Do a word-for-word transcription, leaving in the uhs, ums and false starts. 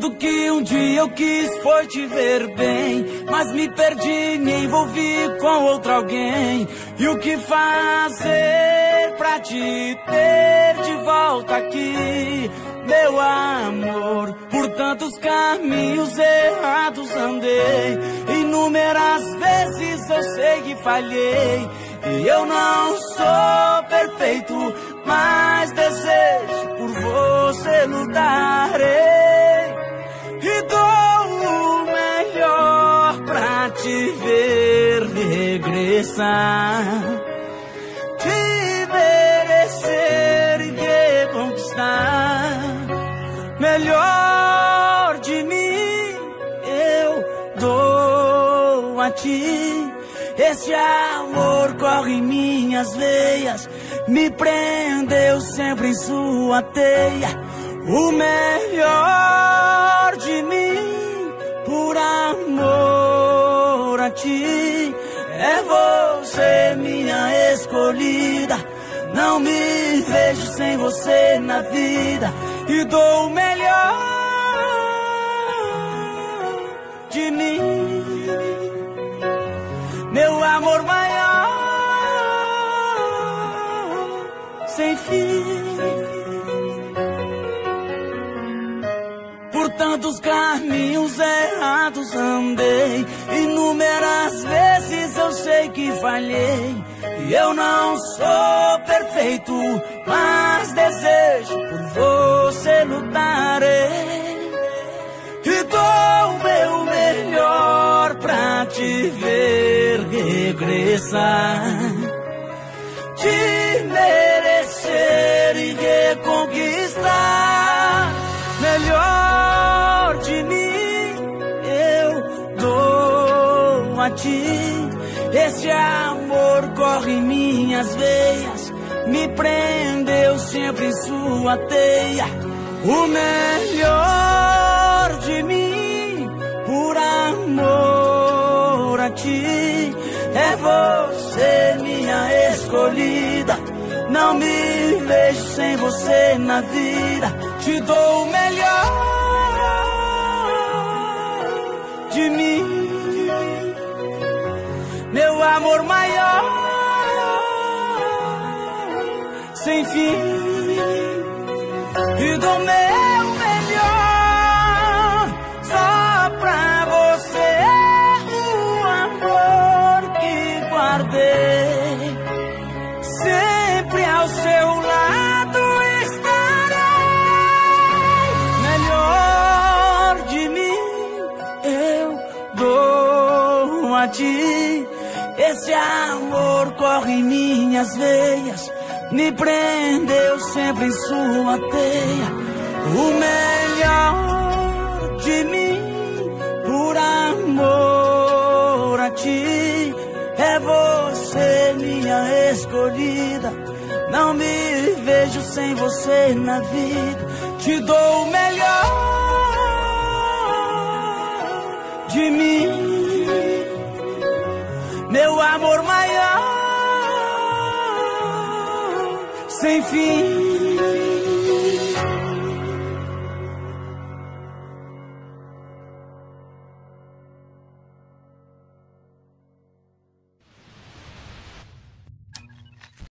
Tudo que um dia eu quis foi te ver bem, mas me perdi, me envolvi com outro alguém. E o que fazer pra te ter de volta aqui, meu amor? Por tantos caminhos errados andei, inúmeras vezes eu sei que falhei. E eu não sou perfeito, mas desejo por você lutarei. E dou o melhor pra te ver regressar, te merecer e reconquistar. Melhor de mim eu dou a ti. Esse amor corre em minhas veias, me prendeu sempre em sua teia. O melhor de mim, por amor a ti. É você minha escolhida, não me vejo sem você na vida. E dou o melhor de mim, meu amor maior, sem fim. Por tantos caminhos errados andei, inúmeras vezes eu sei que falhei. E eu não sou perfeito, mas desejo por você lutarei. E dou o meu melhor pra te ver regressar, te merecer e reconquistar. Melhor de mim eu dou a ti. Esse amor corre em minhas veias, me prendeu sempre em sua teia. O melhor de mim, por amor a ti. É você minha escolhida, não me vejo sem você na vida. Te dou o melhor de mim, meu amor maior, sem fim. E dou meu melhor só pra você, o amor que guardei. Sempre ao seu lado estarei. Melhor de mim eu dou a ti. Esse amor corre em minhas veias, me prendeu sempre em sua teia. O melhor de mim, por amor a ti. É você minha escolhida, não me vejo sem você na vida. Te dou o melhor de mim, meu amor maior, sem fim.